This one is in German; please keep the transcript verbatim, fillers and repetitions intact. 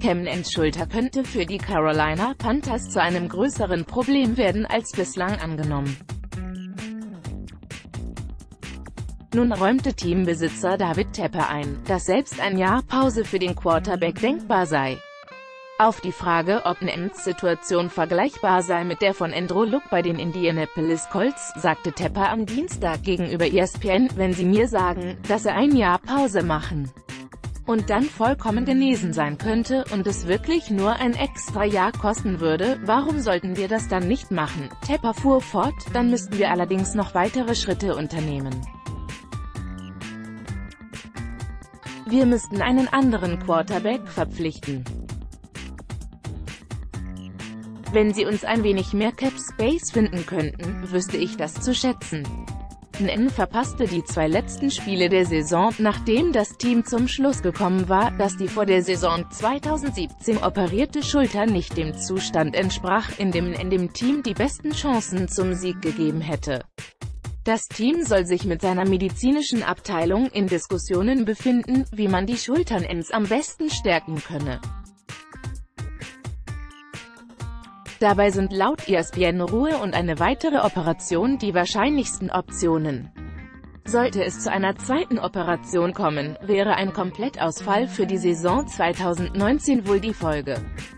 Cam Nance Schulter könnte für die Carolina Panthers zu einem größeren Problem werden als bislang angenommen. Nun räumte Teambesitzer David Tepper ein, dass selbst ein Jahr Pause für den Quarterback denkbar sei. Auf die Frage, ob Nance' Situation vergleichbar sei mit der von Andrew Luck bei den Indianapolis Colts, sagte Tepper am Dienstag gegenüber E S P N: Wenn Sie mir sagen, dass er ein Jahr Pause machen und dann vollkommen genesen sein könnte und es wirklich nur ein extra Jahr kosten würde, warum sollten wir das dann nicht machen? Tepper fuhr fort: Dann müssten wir allerdings noch weitere Schritte unternehmen. Wir müssten einen anderen Quarterback verpflichten. Wenn sie uns ein wenig mehr Cap Space finden könnten, wüsste ich das zu schätzen. Nance verpasste die zwei letzten Spiele der Saison, nachdem das Team zum Schluss gekommen war, dass die vor der Saison zweitausendsiebzehn operierte Schulter nicht dem Zustand entsprach, in dem in dem Team die besten Chancen zum Sieg gegeben hätte. Das Team soll sich mit seiner medizinischen Abteilung in Diskussionen befinden, wie man die Schultern Nance am besten stärken könne. Dabei sind laut E S P N Ruhe und eine weitere Operation die wahrscheinlichsten Optionen. Sollte es zu einer zweiten Operation kommen, wäre ein Komplettausfall für die Saison zweitausendneunzehn wohl die Folge.